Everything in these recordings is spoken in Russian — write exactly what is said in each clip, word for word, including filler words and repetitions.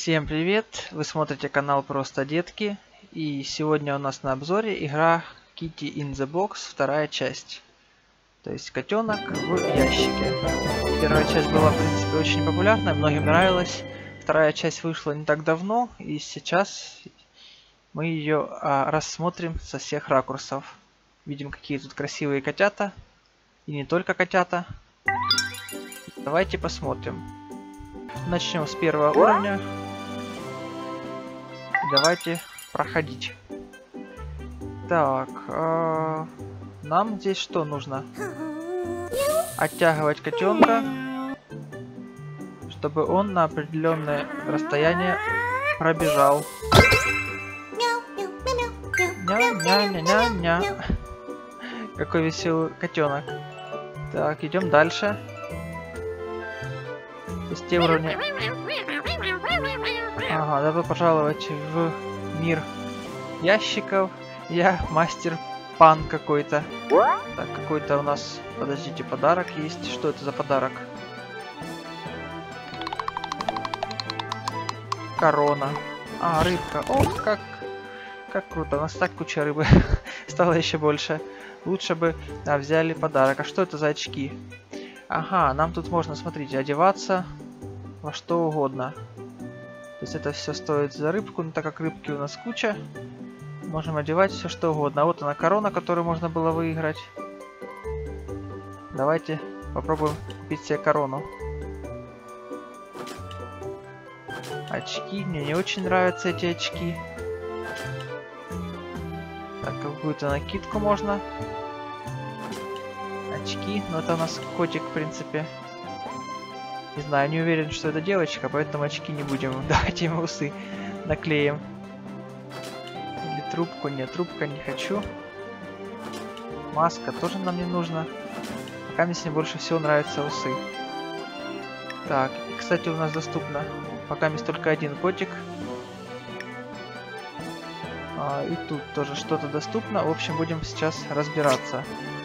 Всем привет! Вы смотрите канал Просто Детки, и сегодня у нас на обзоре игра Kitty in the Box, вторая часть. То есть котенок в ящике. Первая часть была, в принципе, очень популярна, многим нравилась. Вторая часть вышла не так давно, и сейчас мы ее а, рассмотрим со всех ракурсов. Видим, какие тут красивые котята, и не только котята. Давайте посмотрим. Начнем с первого уровня. Давайте проходить. Так, э, нам здесь что нужно? Оттягивать котенка, чтобы он на определенное расстояние пробежал. Ня-ня-ня-ня-ня. Какой веселый котенок. Так, идем дальше. Есть те уровни. Ага, добро пожаловать в мир ящиков. Я мастер пан какой-то. Так, какой-то у нас, подождите, подарок есть. Что это за подарок? Корона. А, рыбка. Ох, как, как круто. У нас так куча рыбы. Стало еще больше. Лучше бы да, взяли подарок. А что это за очки? Ага, нам тут можно, смотрите, одеваться во что угодно. То есть это все стоит за рыбку, но так как рыбки у нас куча, можем одевать все что угодно. А вот она корона, которую можно было выиграть. Давайте попробуем купить себе корону. Очки, мне не очень нравятся эти очки. Так, какую-то накидку можно. Очки, но это у нас котик, в принципе. Не знаю, не уверен, что это девочка, поэтому очки не будем. Давайте ему усы наклеим. Или трубку. Нет, трубка не хочу. Маска тоже нам не нужна. Пока мне сегодня больше всего нравятся усы. Так, и, кстати, у нас доступно пока есть только один котик. А, и тут тоже что-то доступно. В общем, будем сейчас разбираться.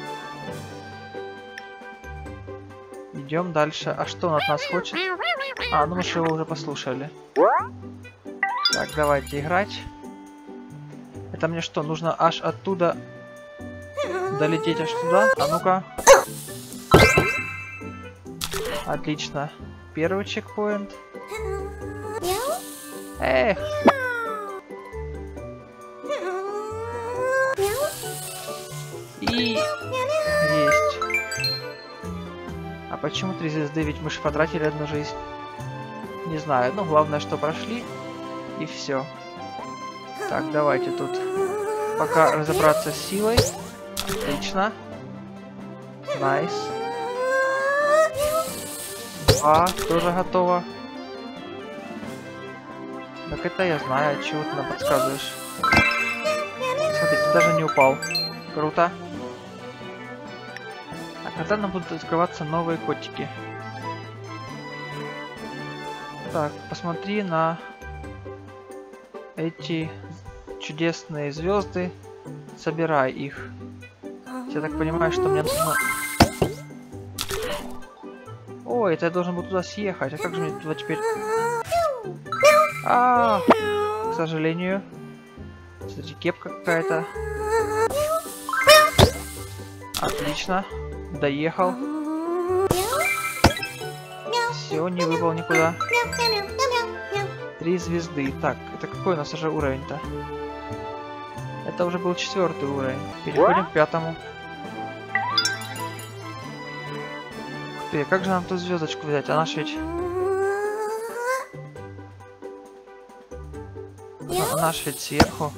Идем дальше. А что он от нас хочет? А, ну мы же его уже послушали. Так, давайте играть. Это мне что, нужно аж оттуда долететь аж туда? А ну-ка. Отлично. Первый чекпоинт. Эх. И... есть. А почему три звезды? Ведь мы же потратили одну жизнь. Не знаю. Ну, главное, что прошли. И все. Так, давайте тут пока разобраться с силой. Отлично. Найс. Два. Тоже готово. Так это я знаю. Чего ты нам подсказываешь? Смотрите, даже не упал. Круто. Когда нам будут открываться новые котики? Так, посмотри на эти чудесные звезды. Собирай их. Я так понимаю, что мне нужно... Ой, это я должен был туда съехать. А как же мне туда теперь... А, к сожалению. Смотрите, кепка какая-то. Отлично. Доехал. Все, не выпал никуда. Три звезды. Так, это какой у нас уже уровень-то? Это уже был четвертый уровень. Переходим к пятому. Ух ты, как же нам тут звездочку взять? Она ж ведь... Она ж ведь сверху.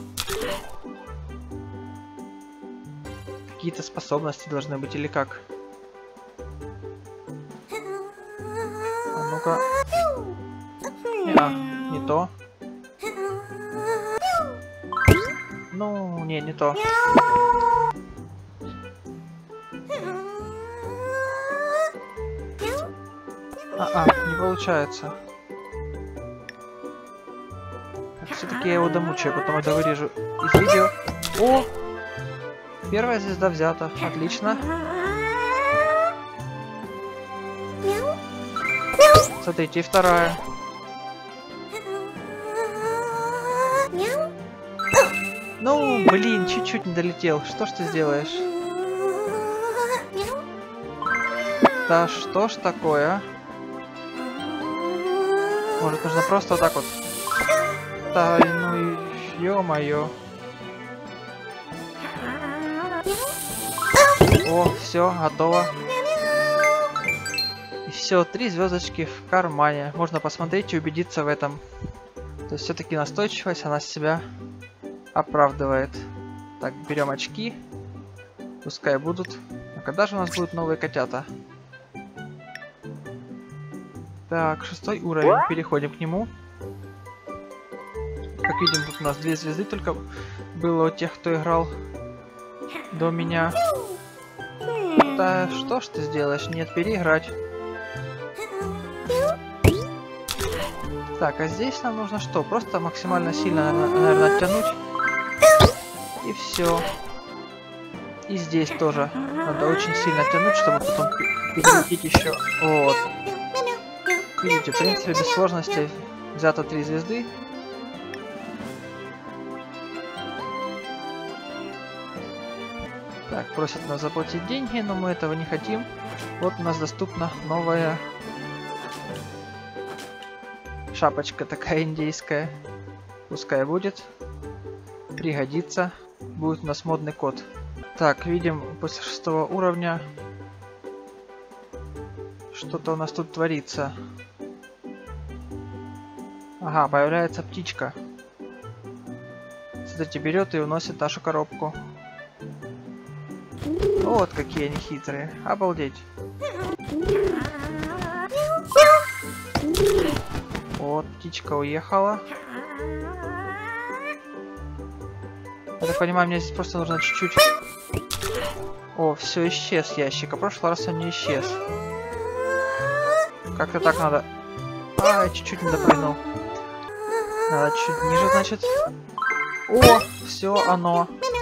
Какие-то способности должны быть или как? А ну-ка. А, не то. Ну, не, не то. А-а, не получается. Все-таки я его домучаю, потом это вырежу из видео. О! Первая звезда взята. Отлично. Смотрите, и вторая. Ну, блин, чуть-чуть не долетел. Что ж ты сделаешь? Да что ж такое, а? Может, нужно просто вот так вот? Да, ну и ё-моё. О, все, готово. И все, три звездочки в кармане. Можно посмотреть и убедиться в этом. То есть все-таки настойчивость, она себя оправдывает. Так, берем очки. Пускай будут. А когда же у нас будут новые котята? Так, шестой уровень. Переходим к нему. Как видим, тут у нас две звезды только было у тех, кто играл до меня. Да что ж ты сделаешь? Нет, переиграть. Так, а здесь нам нужно что? Просто максимально сильно, наверное, оттянуть. И все. И здесь тоже надо очень сильно тянуть, чтобы потом перелететь еще. Вот. Видите, в принципе, без сложностей взято три звезды. Так, просят нас заплатить деньги, но мы этого не хотим. Вот у нас доступна новая шапочка такая индейская. Пускай будет. Пригодится. Будет у нас модный код. Так, видим, после шестого уровня что-то у нас тут творится. Ага, появляется птичка. Смотрите, берет и уносит нашу коробку. Вот какие они хитрые. Обалдеть. Вот, птичка уехала. Я так понимаю, мне здесь просто нужно чуть-чуть... О, все, исчез ящик. А в прошлый раз он не исчез. Как-то так надо... А, чуть-чуть не допрыгнул. Надо чуть ниже, значит. О, все, оно.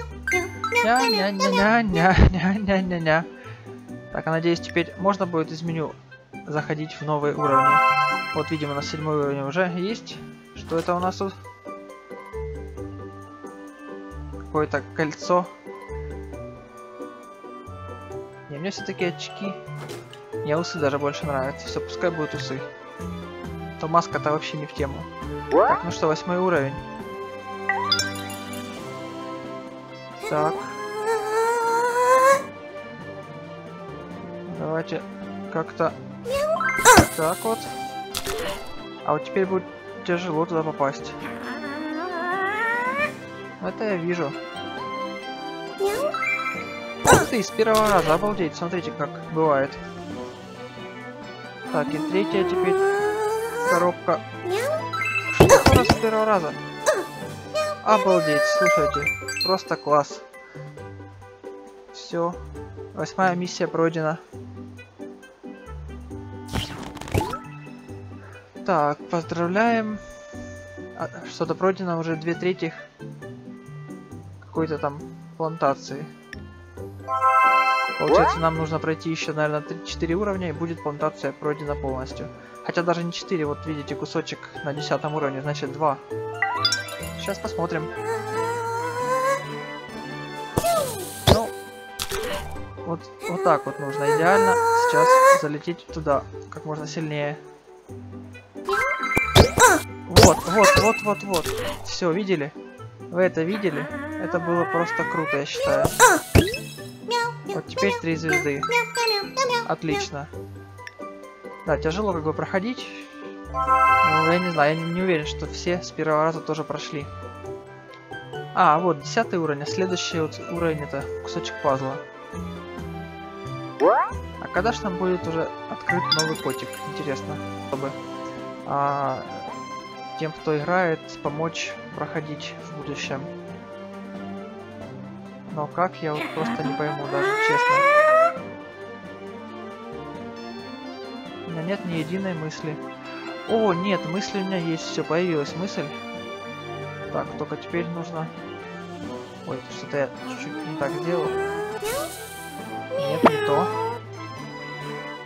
Ня-ня-ня-ня-ня-ня-ня-ня. Так, а надеюсь, теперь можно будет из меню заходить в новые уровни. Вот, видимо, на седьмой уровень уже есть. Что это у нас тут? Какое-то кольцо. Не, мне все-таки очки. Мне усы даже больше нравятся. Все, пускай будут усы. То маска-то вообще не в тему. Так, ну что, восьмой уровень. Так. Давайте как-то так вот. А вот теперь будет тяжело туда попасть. Это я вижу. Ух ты, с первого раза, обалдеть, смотрите, как бывает. Так, и третья теперь коробка. Что раз с первого раза? Обалдеть, слушайте, просто класс. Все, восьмая миссия пройдена. Так, поздравляем. А, что-то пройдено уже две трети какой-то там плантации. Получается, нам нужно пройти еще, наверное, три-четыре уровня, и будет плантация пройдена полностью. Хотя даже не четыре, вот видите, кусочек на десятом уровне, значит два. Сейчас посмотрим. Ну, вот, вот так вот нужно идеально сейчас залететь туда, как можно сильнее. Вот, вот, вот, вот, вот. Все, видели? Вы это видели? Это было просто круто, я считаю. Вот теперь три звезды. Отлично. Да, тяжело как бы проходить. Ну, я не знаю, я не, не уверен, что все с первого раза тоже прошли. А, вот, десятый уровень. А следующий вот уровень — это кусочек пазла. А когда же нам будет уже открыт новый котик? Интересно. Чтобы а, тем, кто играет, помочь проходить в будущем. Но как, я вот просто не пойму даже, честно. У меня нет ни единой мысли. О, нет, мысли у меня есть. Все, появилась мысль. Так, только теперь нужно... Ой, что-то я чуть-чуть не так сделал. Нет, не то.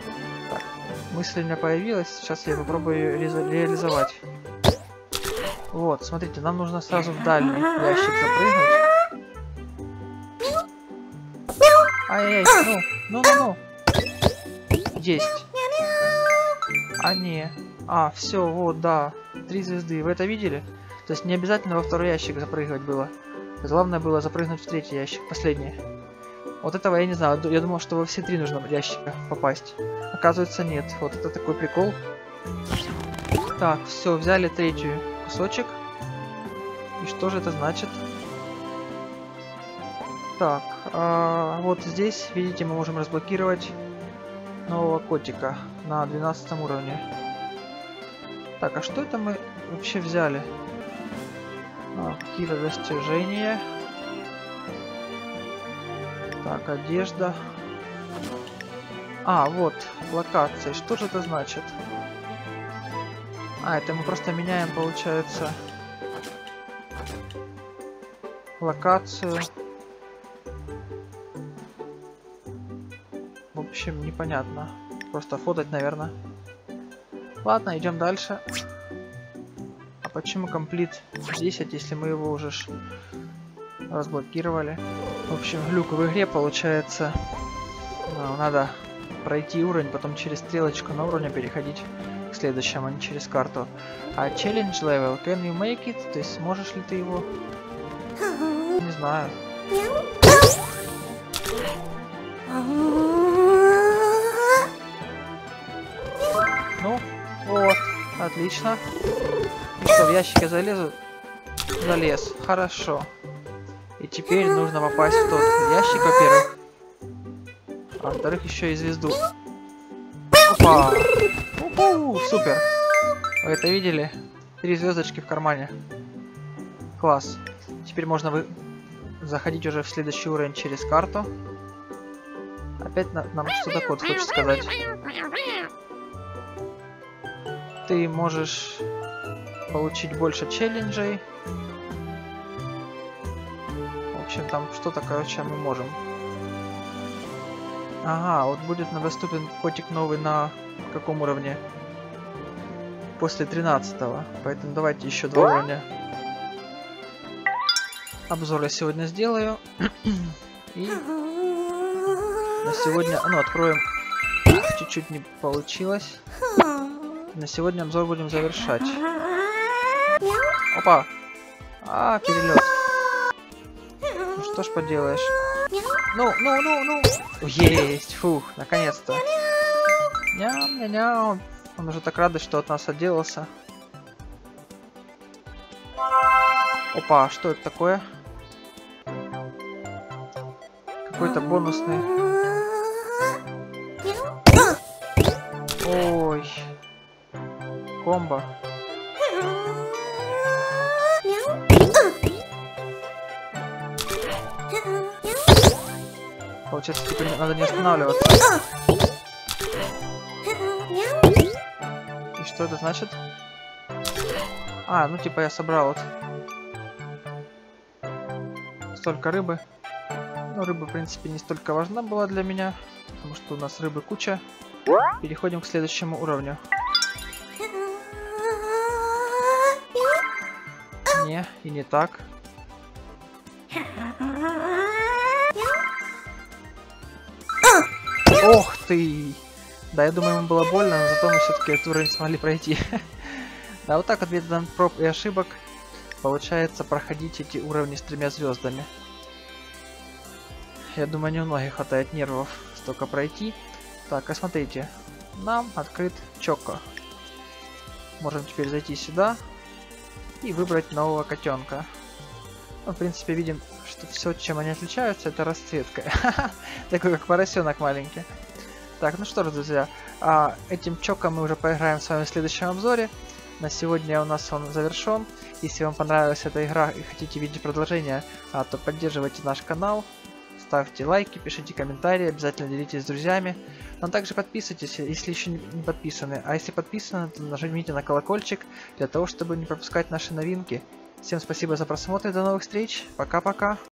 Так, мысль у меня появилась. Сейчас я попробую ее ре реализовать. Вот, смотрите, нам нужно сразу в дальний ящик запрыгнуть. Ай-яй, ну, ну, ну, ну. Есть. А не. А, все, вот, да. Три звезды. Вы это видели? То есть не обязательно во второй ящик запрыгивать было. Главное было запрыгнуть в третий ящик, последний. Вот этого я не знаю. Я думал, что во все три нужно ящика попасть. Оказывается, нет. Вот это такой прикол. Так, все, взяли третий кусочек. И что же это значит? Так, а, вот здесь, видите, мы можем разблокировать нового котика на двенадцатом уровне. Так, а что это мы вообще взяли? А, какие-то достижения. Так, одежда. А, вот, локация. Что же это значит? А, это мы просто меняем, получается, локацию. В общем, непонятно. Просто фотать, наверное. Ладно, идем дальше. А почему комплит десять, если мы его уже разблокировали? В общем, глюк в игре получается. Ну, надо пройти уровень, потом через стрелочку на уровне переходить к следующему, а не через карту. А challenge level, can you make it? То есть сможешь ли ты его? Не знаю. Ну, вот, отлично. Что, в ящик я залезу? Залез, хорошо. И теперь нужно попасть в тот ящик, во-первых. А во-вторых, еще и звезду. Опа! У-ху, супер! Вы это видели? Три звездочки в кармане. Класс. Теперь можно вы... заходить уже в следующий уровень через карту. Опять на... нам что-то код хочет сказать. Ты можешь получить больше челленджей. В общем, там что-то, короче, мы можем. Ага, вот будет доступен котик новый на каком уровне? После тринадцатого. Поэтому давайте еще два уровня. Обзор я сегодня сделаю. И на сегодня... Ну, откроем. Чуть-чуть не получилось. На сегодня обзор будем завершать. Опа! А, перелет. Ну что ж поделаешь. Ну, ну, ну, ну. Есть! Фух, наконец-то. Ням-ням-ням. Он уже так рад, что от нас отделался. Опа, что это такое? Какой-то бонусный. Ой. Комбо. Получается, теперь надо не останавливаться. И что это значит? А, ну типа я собрал вот столько рыбы. Ну, рыба, в принципе, не столько важна была для меня, потому что у нас рыбы куча. Переходим к следующему уровню. Не, и не так. Ох ты! Да, я думаю, ему было больно, но зато мы все-таки этот уровень смогли пройти. Да, вот так вот методом проб и ошибок получается проходить эти уровни с тремя звездами. Я думаю, не у многих хватает нервов столько пройти. Так, а смотрите, нам открыт Чоко. Можем теперь зайти сюда и выбрать нового котенка. Ну, в принципе, видим, что все, чем они отличаются, это расцветка. Такой, как поросенок маленький. Так, ну что ж, друзья, а, этим Чоко мы уже поиграем с вами в следующем обзоре. На сегодня у нас он завершен. Если вам понравилась эта игра и хотите видеть продолжение, а, то поддерживайте наш канал. Ставьте лайки, пишите комментарии, обязательно делитесь с друзьями. Но также подписывайтесь, если еще не подписаны. А если подписаны, то нажмите на колокольчик, для того, чтобы не пропускать наши новинки. Всем спасибо за просмотр и до новых встреч. Пока-пока.